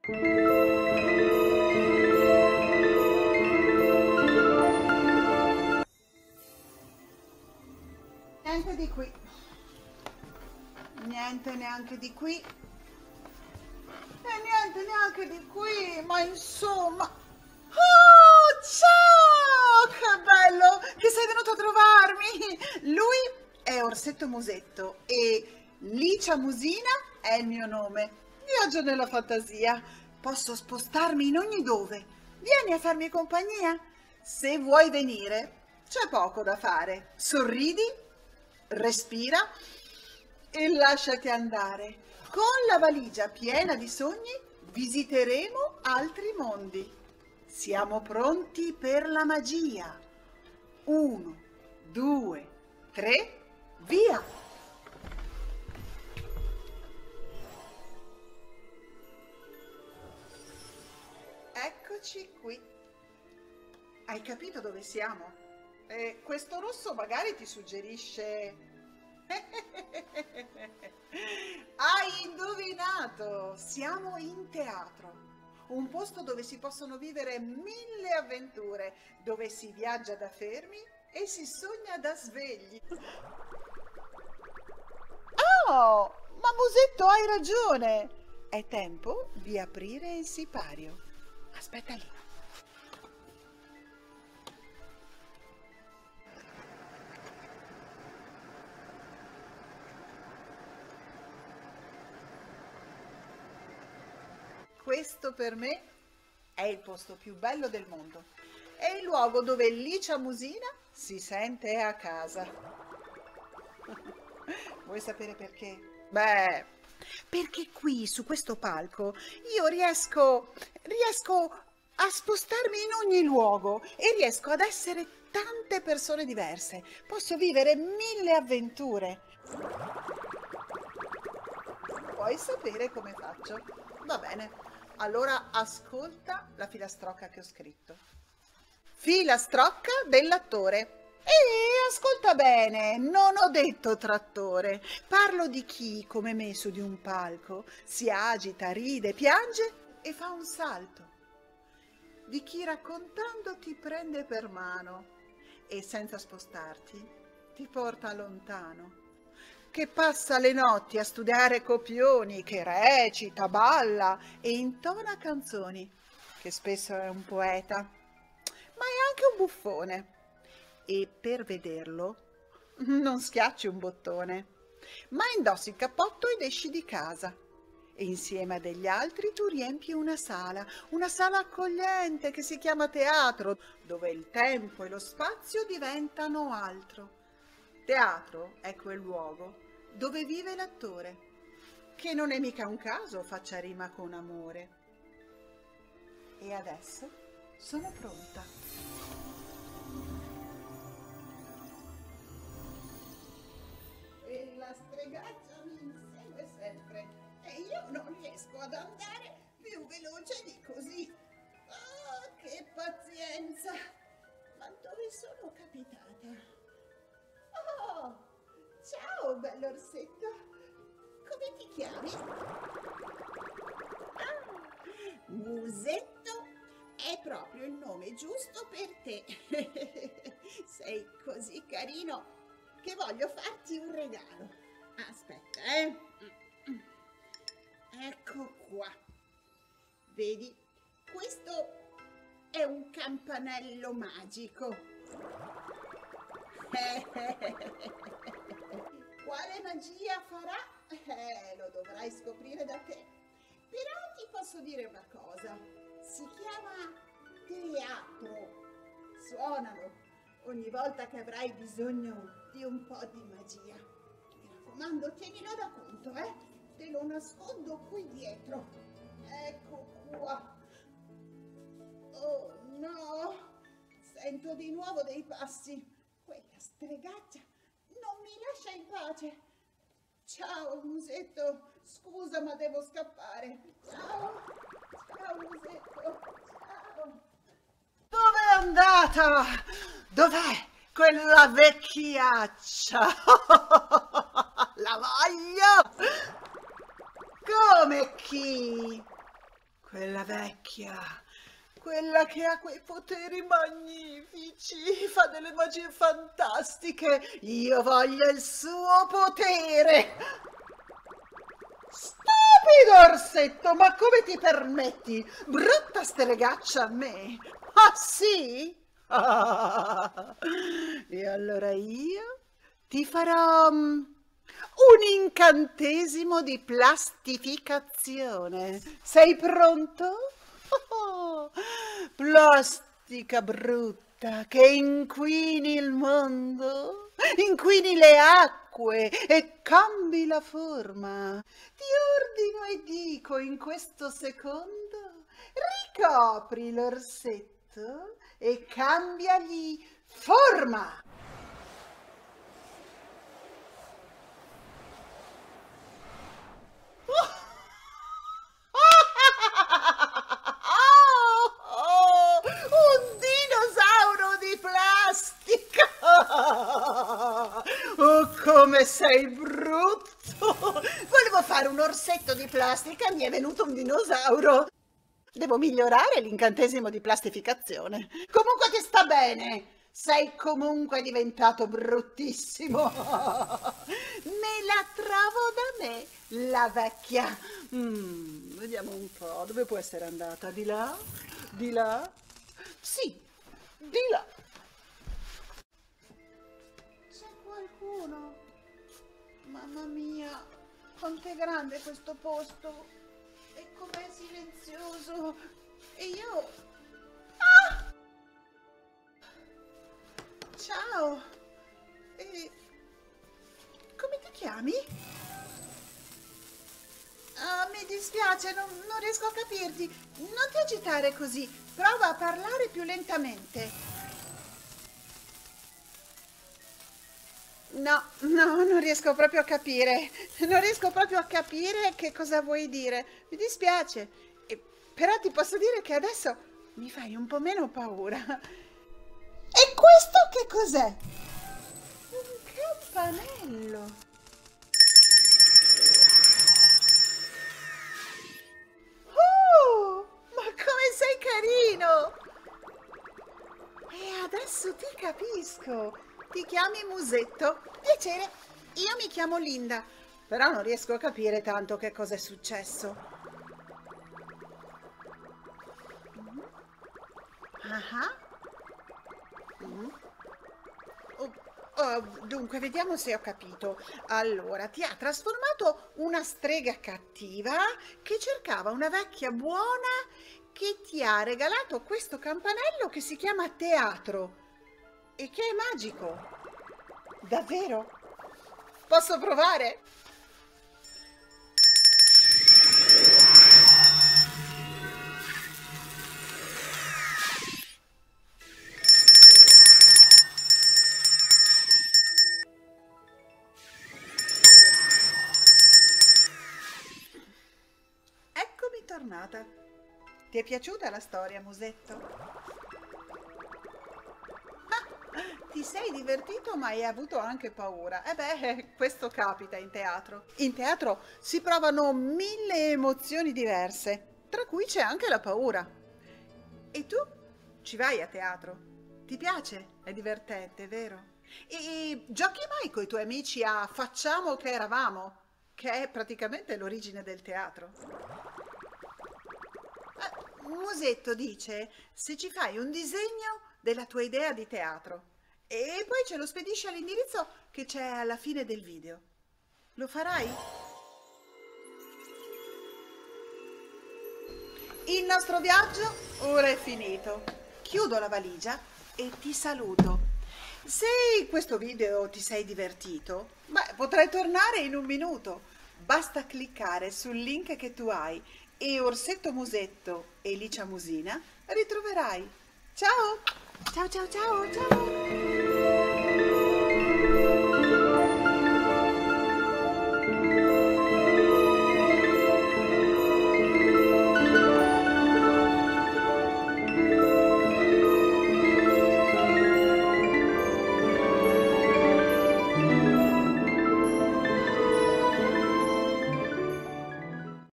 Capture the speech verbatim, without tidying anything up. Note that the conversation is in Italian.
Niente di qui, niente neanche di qui, e niente neanche di qui, ma insomma... Oh, ciao! Che bello che sei venuto a trovarmi! Lui è Orsetto Musetto e Licia Musina è il mio nome. Viaggio nella fantasia, posso spostarmi in ogni dove. Vieni a farmi compagnia? Se vuoi venire, c'è poco da fare. Sorridi, respira e lasciati andare. Con la valigia piena di sogni visiteremo altri mondi. Siamo pronti per la magia. Uno, due, tre, via! Eccoci qui. Hai capito dove siamo? E questo rosso magari ti suggerisce... Hai indovinato! Siamo in teatro. Un posto dove si possono vivere mille avventure, dove si viaggia da fermi e si sogna da svegli. Oh, ma Musetto, hai ragione! È tempo di aprire il sipario. Aspetta lì. Questo per me è il posto più bello del mondo. È il luogo dove Licia Musina si sente a casa. Vuoi sapere perché? Beh, perché qui su questo palco io riesco, riesco a spostarmi in ogni luogo e riesco ad essere tante persone diverse. Posso vivere mille avventure. Vuoi sapere come faccio? Va bene. Allora ascolta la filastrocca che ho scritto. Filastrocca dell'attore. E ascolta bene, non ho detto trattore. Parlo di chi, come me su di un palco, si agita, ride, piange e fa un salto. Di chi raccontando ti prende per mano e senza spostarti ti porta lontano. Che passa le notti a studiare copioni, che recita, balla e intona canzoni, che spesso è un poeta, ma è anche un buffone. E per vederlo non schiacci un bottone, ma indossi il cappotto ed esci di casa. E insieme a degli altri tu riempi una sala, una sala accogliente che si chiama teatro, dove il tempo e lo spazio diventano altro. Teatro è quel luogo dove vive l'attore, che non è mica un caso faccia rima con amore. E adesso sono pronta. E la stregaccia mi insegue sempre e io non riesco ad andare più veloce di così. Oh, che pazienza! Ma dove sono capitata? Oh! Ciao, bell'orsetto, come ti chiami? Ah, Musetto è proprio il nome giusto per te. Sei così carino che voglio farti un regalo. Aspetta, eh. Ecco qua. Vedi, questo è un campanello magico. Quale magia farà? Eh, lo dovrai scoprire da te. Però ti posso dire una cosa. Si chiama teatro. Suonalo ogni volta che avrai bisogno di un po' di magia. Mi raccomando, tienilo da conto, eh? Te lo nascondo qui dietro. Ecco qua. Oh no! Sento di nuovo dei passi. Quella stregaccia non mi lascia in pace. Ciao, Musetto, scusa ma devo scappare. Ciao, ciao Musetto, ciao. Dove è andata? Dov'è quella vecchiaccia? La voglio! Come chi? Quella vecchia, quella che ha quei poteri magnifici, fa delle magie fantastiche. Io voglio il suo potere. Stupido orsetto, ma come ti permetti? Brutta stregaccia a me. Ah sì? Ah, e allora io ti farò mm, un incantesimo di plastificazione. Sei pronto? Oh, plastica brutta che inquini il mondo, inquini le acque e cambi la forma. Ti ordino e dico in questo secondo, ricopri l'orsetto e cambiagli forma. Oh, un dinosauro di plastica! Oh, come sei brutto! Volevo fare un orsetto di plastica, mi è venuto un dinosauro. Devo migliorare l'incantesimo di plastificazione. Comunque ti sta bene. Sei comunque diventato bruttissimo. Me la trovo da me, la vecchia. Mm, vediamo un po', dove può essere andata? Di là? Di là? Sì, di là. C'è qualcuno? Mamma mia, quanto è grande questo posto. E com'è silenzioso. E io... Ah! Ciao. E... come ti chiami? Ah, mi dispiace, non, non riesco a capirti. Non ti agitare così. Prova a parlare più lentamente. No, no, non riesco proprio a capire. Non riesco proprio a capire che cosa vuoi dire. Mi dispiace. E, però ti posso dire che adesso mi fai un po' meno paura. E questo che cos'è? Un campanello. Oh, ma come sei carino! E adesso ti capisco. Ti chiami Musetto? Piacere, io mi chiamo Linda, però non riesco a capire tanto che cosa è successo. Mm. Ah. Mm. Oh, oh, dunque, vediamo se ho capito. Allora, ti ha trasformato una strega cattiva che cercava una vecchia buona che ti ha regalato questo campanello che si chiama teatro. E che è magico. Davvero? Posso provare? Eccomi tornata. Ti è piaciuta la storia, Musetto? Ti sei divertito ma hai avuto anche paura. E beh, questo capita in teatro. In teatro si provano mille emozioni diverse, tra cui c'è anche la paura. E tu ci vai a teatro? Ti piace? È divertente, vero? E giochi mai coi tuoi amici a Facciamo che eravamo, che è praticamente l'origine del teatro? Eh, Musetto dice se ci fai un disegno della tua idea di teatro e poi ce lo spedisci all'indirizzo che c'è alla fine del video. Lo farai? Il nostro viaggio ora è finito. Chiudo la valigia e ti saluto. Se in questo video ti sei divertito, beh, potrai tornare in un minuto. Basta cliccare sul link che tu hai e Orsetto Musetto e Licia Musina ritroverai. Ciao! Ciao ciao ciao ciao!